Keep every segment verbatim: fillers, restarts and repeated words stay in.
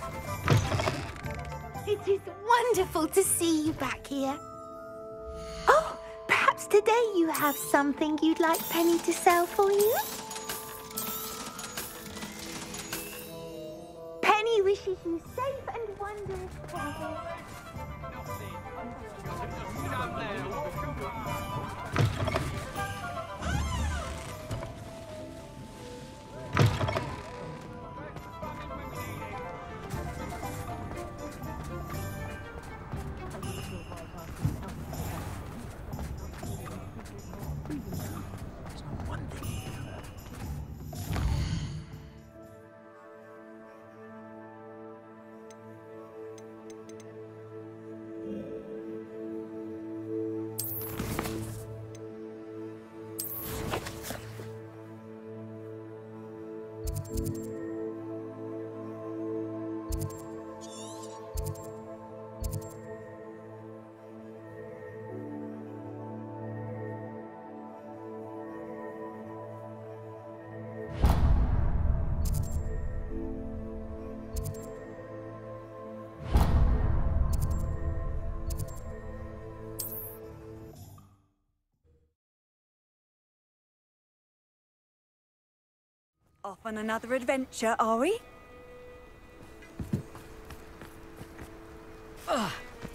It is wonderful to see you back here. Oh, perhaps today you have something you'd like Penny to sell for you? Penny wishes you safe and wondrous travels. Off on another adventure, are we? Ugh.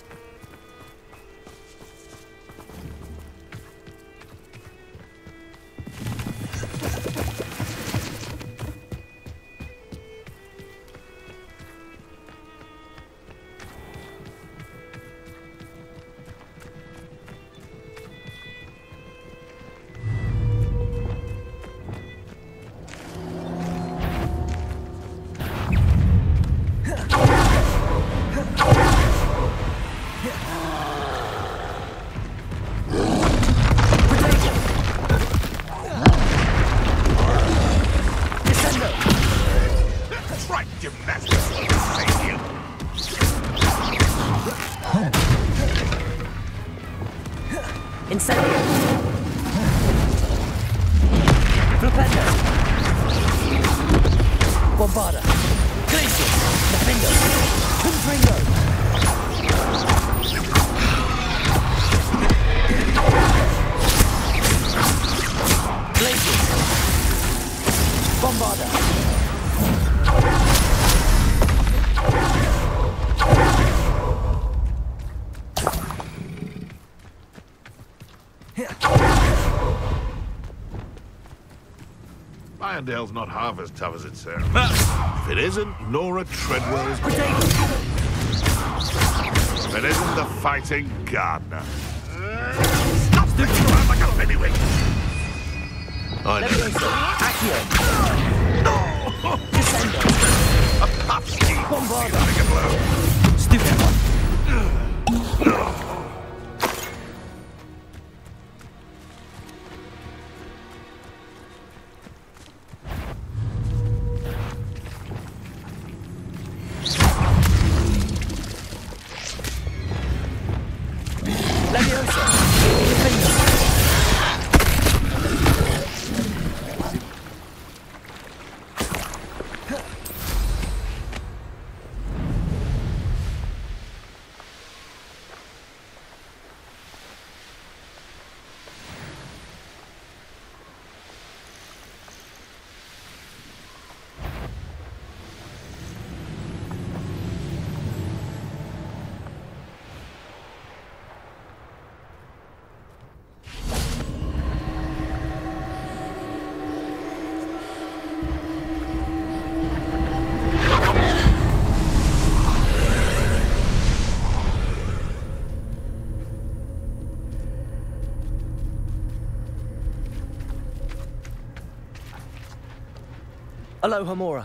Irondale's not half as tough as it sounds. If it isn't Nora Treadwell's... If it isn't the fighting gardener. Stop sticking around like a pennywig! I know. No! Descendo. A puff ski! Bombarda. Take a blow. Stupid one. Aloha Mora.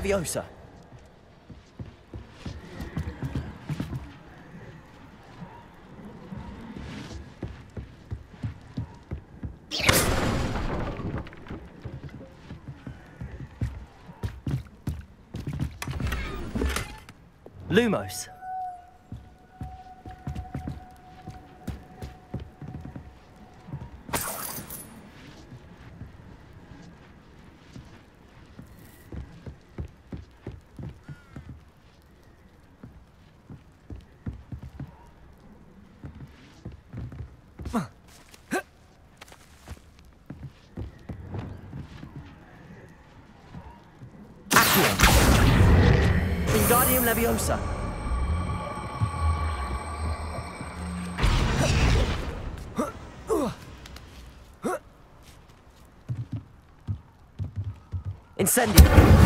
Leviosa. Lumos. Wingardium Leviosa. Incendio.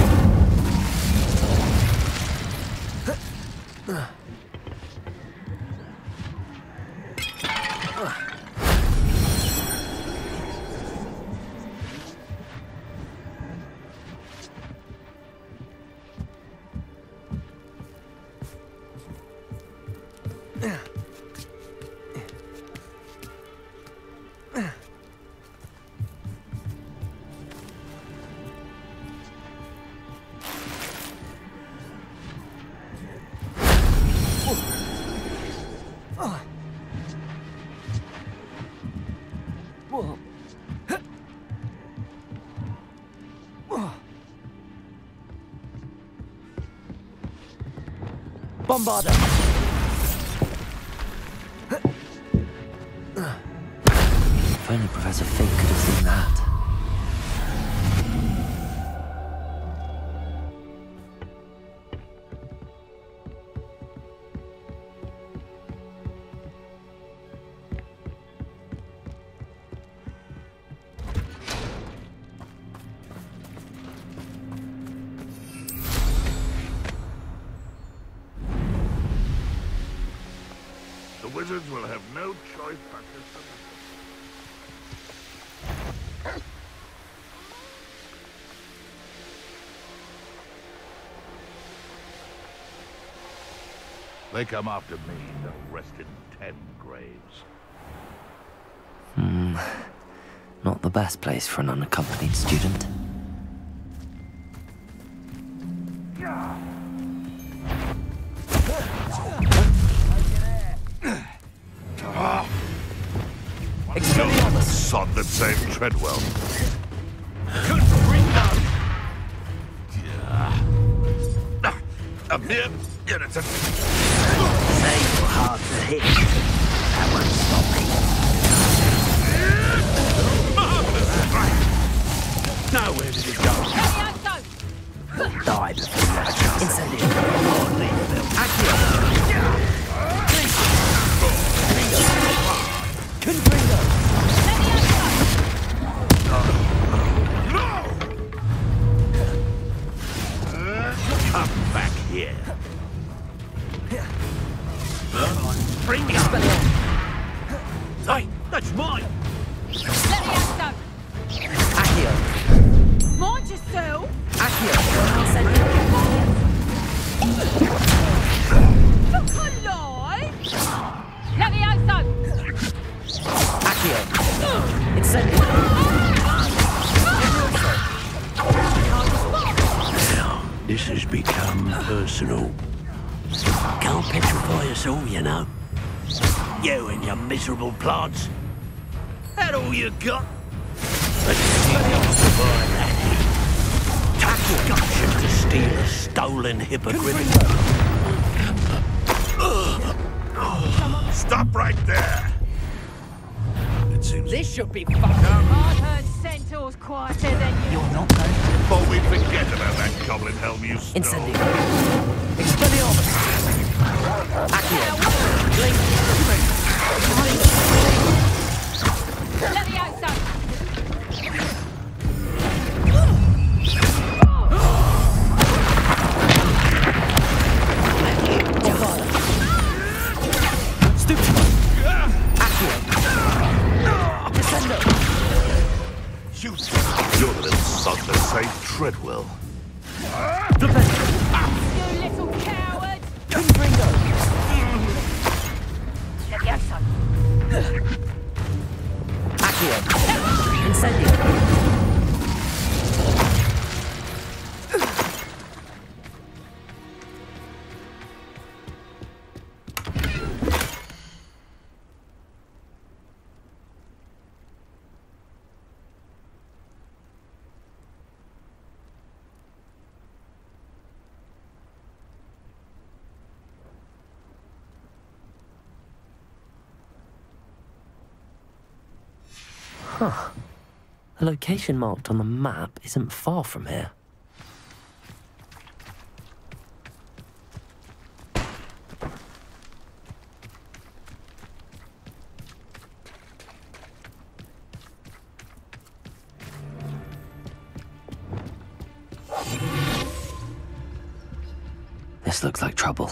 Bombarder. If only Professor Fig could have seen that. The wizards will have no choice but to submit. They come after me, they'll rest in ten graves. Hmm. Not the best place for an unaccompanied student. The sod that saved Treadwell. Up here, yeah, that's a... They were hard to hit. That won't stop me. Now where did it go? Die before you have a chance. Incendio. Accio. Confringo. Come back here. Bring me up. Hey, that's mine. Leviosa! Accio. Mind yourself! Accio. Look alive! Leviosa! Accio. Incendio. Now, this has become personal. Can't petrify us all, you know. You and your miserable plants. That all you got? Let's steal off the boy, laddie. Tackle gumption to steal a stolen hippogriff. Stop right there. It seems... This should be fun. I've heard centaurs quieter than you. You're not going to... Before we forget about that goblin helm you stole. Incendio. Expelliarmus. Accio. Blink. Leviosa! Bombarda. Stupido. Accio. Descendo. You, you're the little sod that saved Treadwell. You little coward! Confringo! Levioso! Accio! Incendio! Huh. The location marked on the map isn't far from here. This looks like trouble.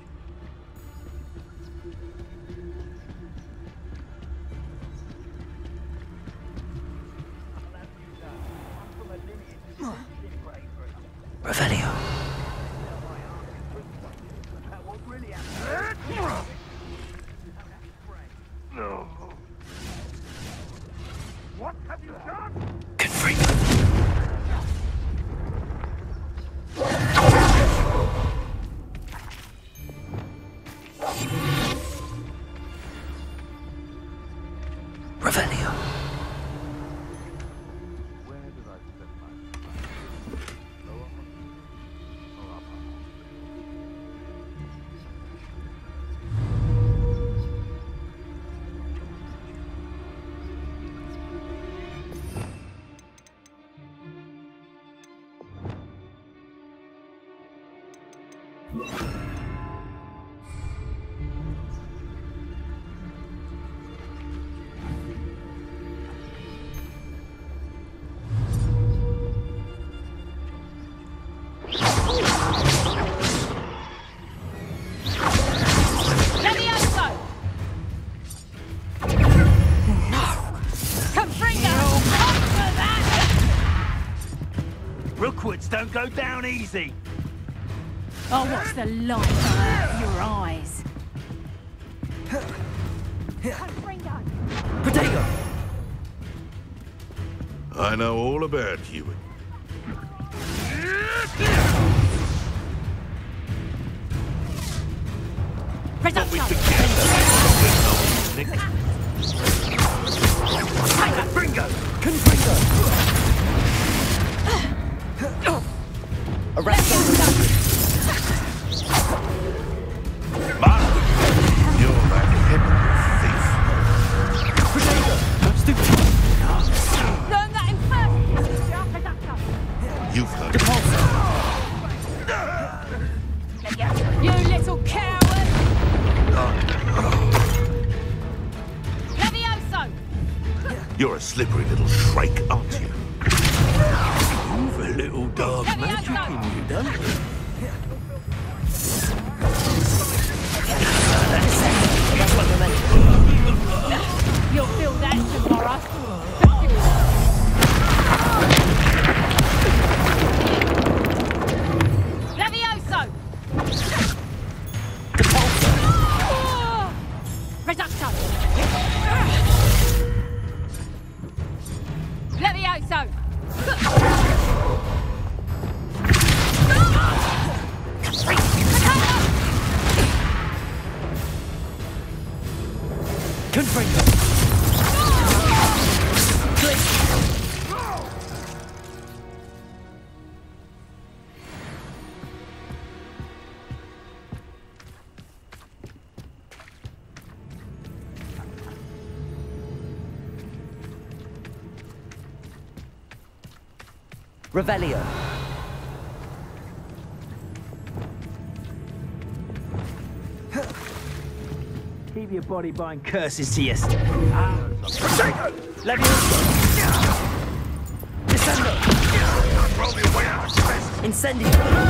Revelio. What have you done? Confringo. Revelio. Rookwoods don't go down easy. I'll watch the light out of your eyes. Potato! I know all about you. Reduction! Confringo! Confringo! Arresto! Master, you're that hypocrite thief. Potato! Stupid! Learn that in first! Reduction! You've heard Levioso! You little coward! Levioso! You're a slippery little shrike, aren't you? You've a little dark magic in you, don't you? You'll feel that tomorrow. Levioso! Reduction! Levioso! Confringo! Revelio. Keep your body buying curses to yourself. Levioso. Descendo. Roll your way out of stress. Incendio.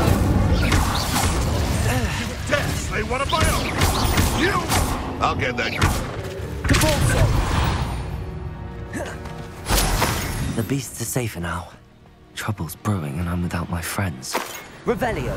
Dare slay one of my own. You! I'll get that. Cabalso. The beasts are safer now. Trouble's brewing and I'm without my friends. Revelio.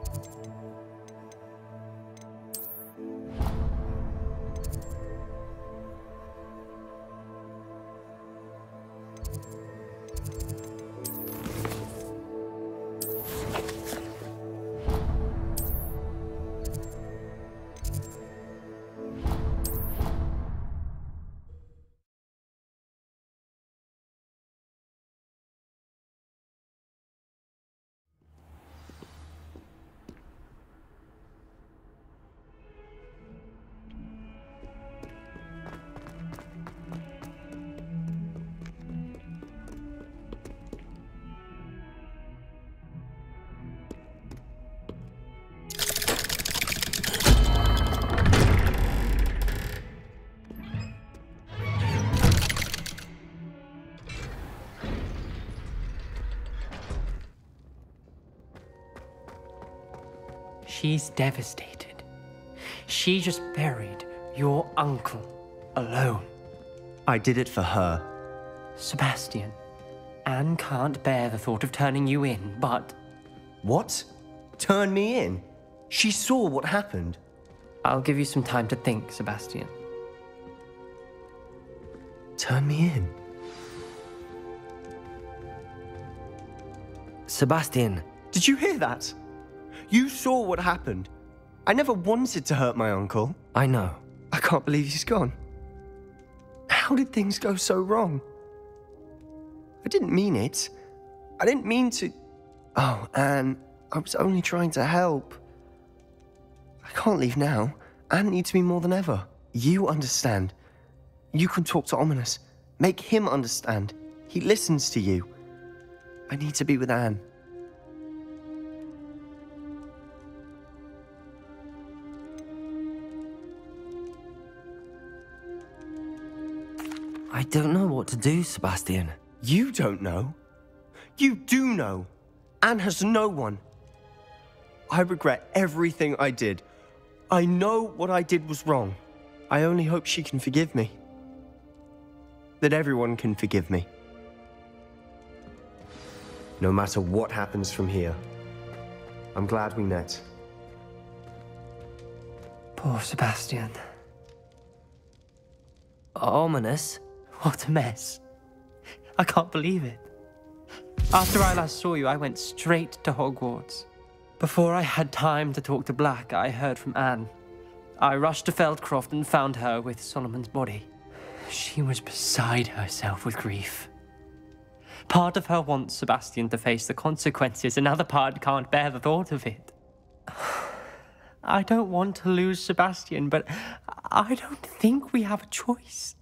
She's devastated. She just buried your uncle alone. I did it for her. Sebastian, Anne can't bear the thought of turning you in, but... What? Turn me in? She saw what happened. I'll give you some time to think, Sebastian. Turn me in? Sebastian. Did you hear that? You saw what happened. I never wanted to hurt my uncle. I know. I can't believe he's gone. How did things go so wrong? I didn't mean it. I didn't mean to... Oh, Anne, I was only trying to help. I can't leave now. Anne needs me more than ever. You understand. You can talk to Ominous. Make him understand. He listens to you. I need to be with Anne. I don't know what to do, Sebastian. You don't know. You do know. Anne has no one. I regret everything I did. I know what I did was wrong. I only hope she can forgive me. That everyone can forgive me. No matter what happens from here, I'm glad we met. Poor Sebastian. Ominous? What a mess. I can't believe it. After I last saw you, I went straight to Hogwarts. Before I had time to talk to Black, I heard from Anne. I rushed to Feldcroft and found her with Solomon's body. She was beside herself with grief. Part of her wants Sebastian to face the consequences, another part can't bear the thought of it. I don't want to lose Sebastian, but I don't think we have a choice.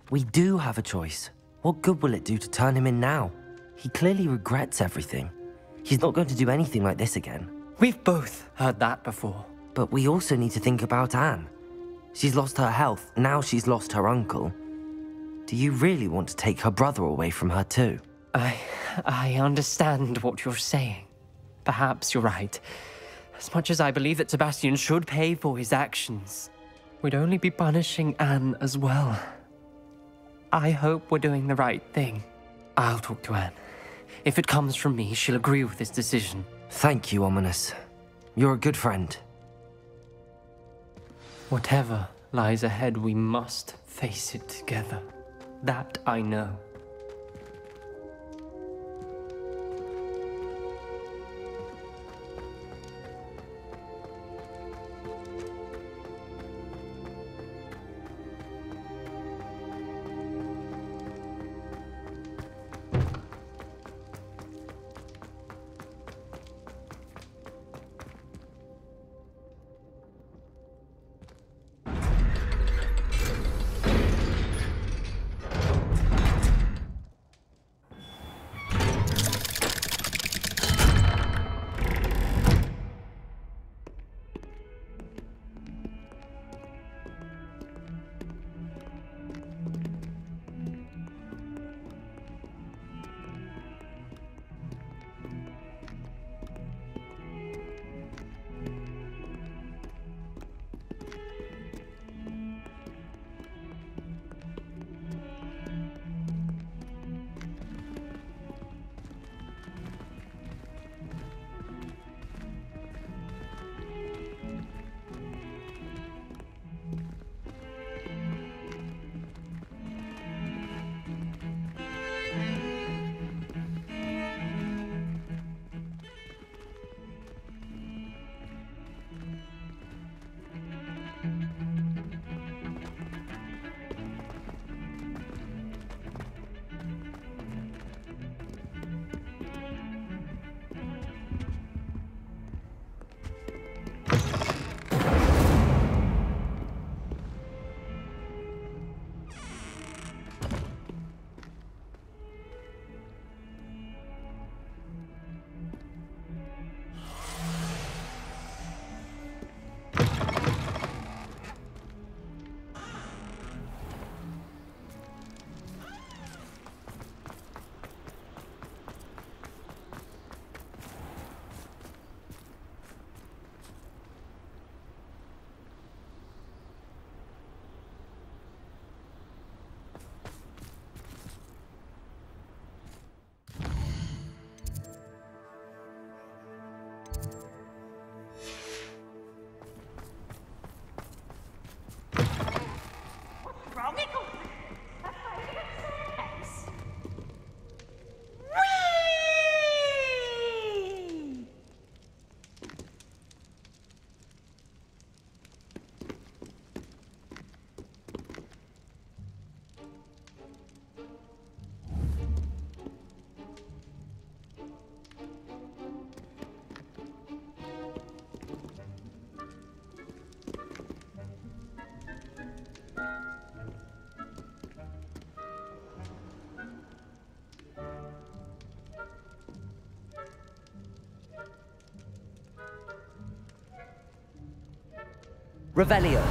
We do have a choice. What good will it do to turn him in now? He clearly regrets everything. He's not going to do anything like this again. We've both heard that before. But we also need to think about Anne. She's lost her health, now she's lost her uncle. Do you really want to take her brother away from her too? I... I understand what you're saying. Perhaps you're right. As much as I believe that Sebastian should pay for his actions, we'd only be punishing Anne as well. I hope we're doing the right thing. I'll talk to Anne. If it comes from me, she'll agree with this decision. Thank you, Ominous. You're a good friend. Whatever lies ahead, we must face it together. That I know. Revelio.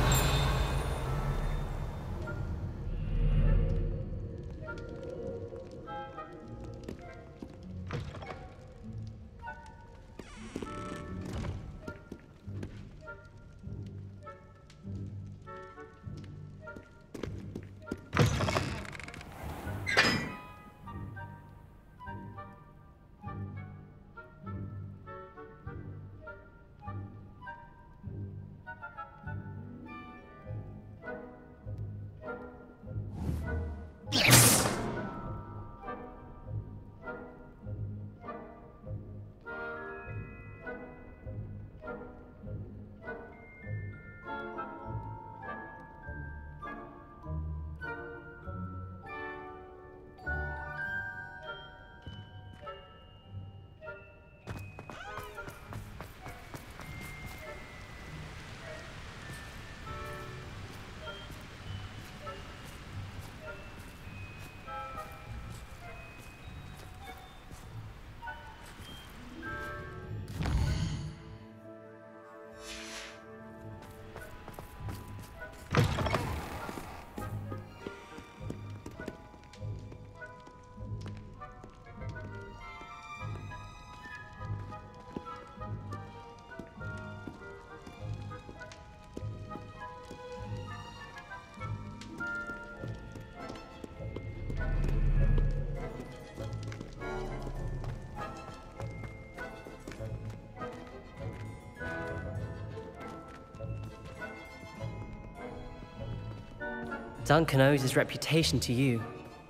Duncan owes his reputation to you.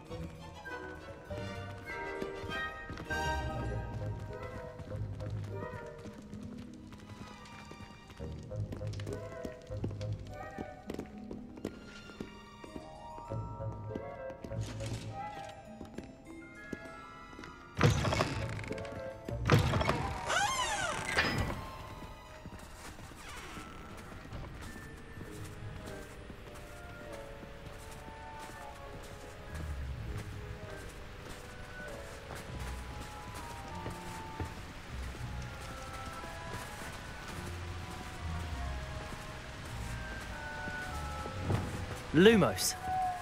Lumos.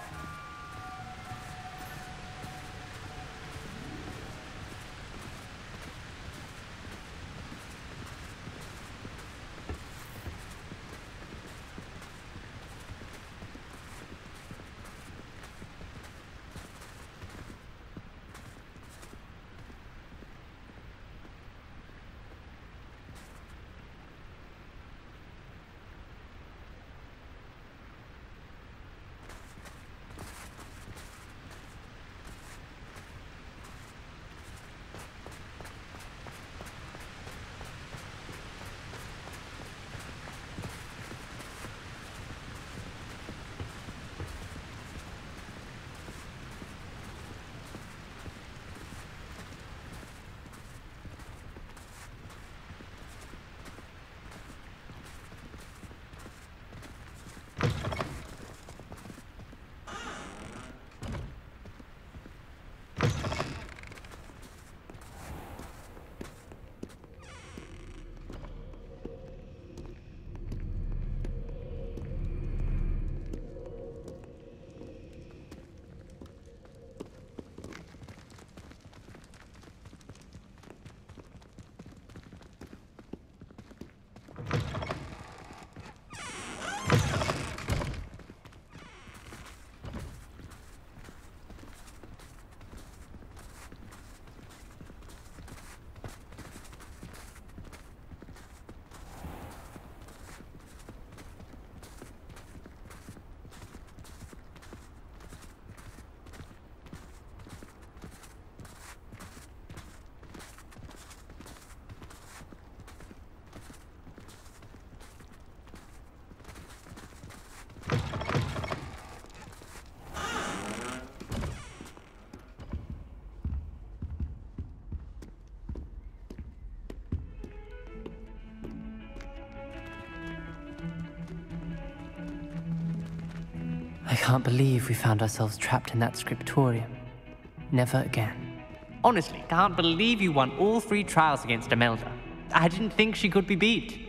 I can't believe we found ourselves trapped in that scriptorium. Never again. Honestly, can't believe you won all three trials against Imelda. I didn't think she could be beat.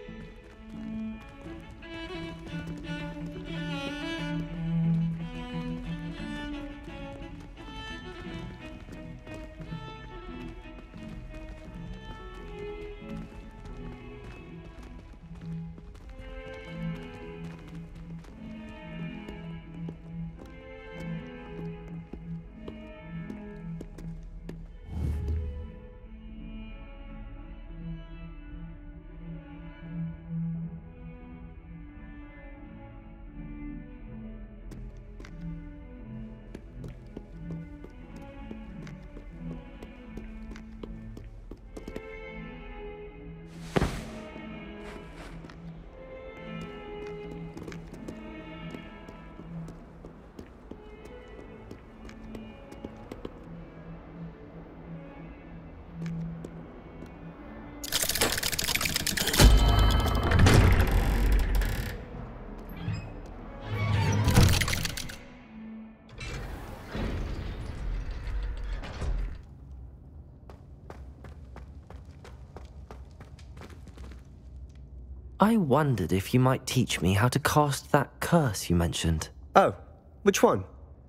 I wondered if you might teach me how to cast that curse you mentioned. Oh, which one?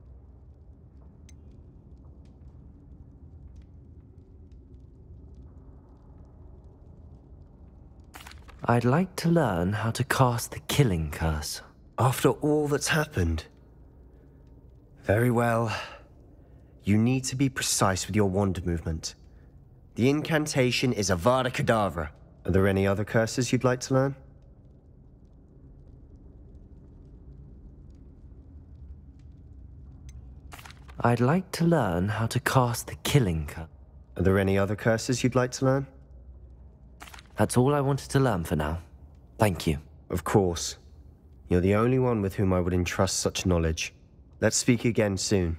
I'd like to learn how to cast the killing curse. After all that's happened? Very well. You need to be precise with your wand movement. The incantation is Avada Kedavra. Are there any other curses you'd like to learn? I'd like to learn how to cast the Killing Curse. Are there any other curses you'd like to learn? That's all I wanted to learn for now. Thank you. Of course. You're the only one with whom I would entrust such knowledge. Let's speak again soon.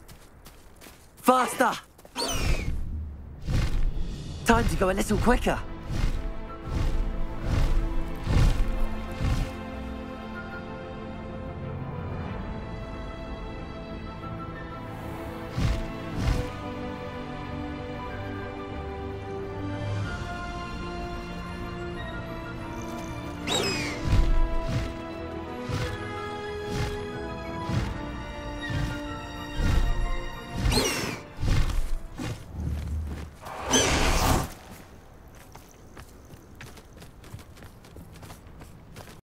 Faster! Time to go a little quicker.